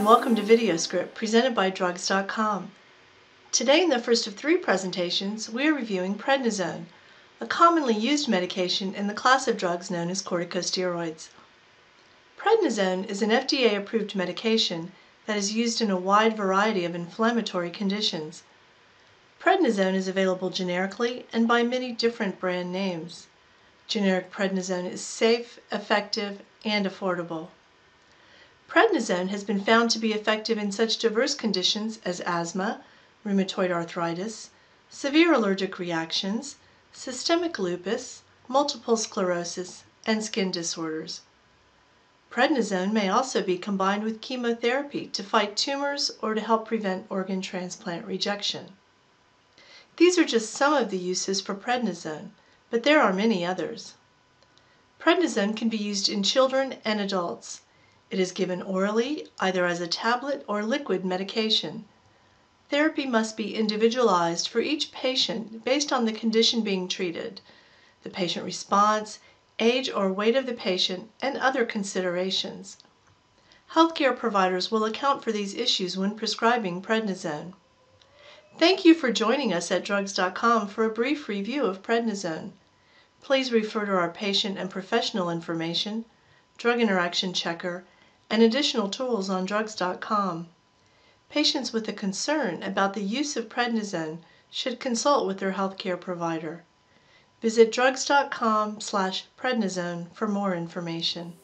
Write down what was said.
and welcome to VideoScript presented by Drugs.com. Today, in the first of 3 presentations, we are reviewing prednisone, a commonly used medication in the class of drugs known as corticosteroids. Prednisone is an FDA-approved medication that is used in a wide variety of inflammatory conditions. Prednisone is available generically and by many different brand names. Generic prednisone is safe, effective, and affordable. Prednisone has been found to be effective in such diverse conditions as asthma, rheumatoid arthritis, severe allergic reactions, systemic lupus, multiple sclerosis, and skin disorders. Prednisone may also be combined with chemotherapy to fight tumors or to help prevent organ transplant rejection. These are just some of the uses for prednisone, but there are many others. Prednisone can be used in children and adults. It is given orally, either as a tablet or liquid medication. Therapy must be individualized for each patient based on the condition being treated, the patient response, age or weight of the patient, and other considerations. Healthcare providers will account for these issues when prescribing prednisone. Thank you for joining us at Drugs.com for a brief review of prednisone. Please refer to our patient and professional information, drug interaction checker, and additional tools on Drugs.com. Patients with a concern about the use of prednisone should consult with their healthcare provider. Visit Drugs.com/prednisone for more information.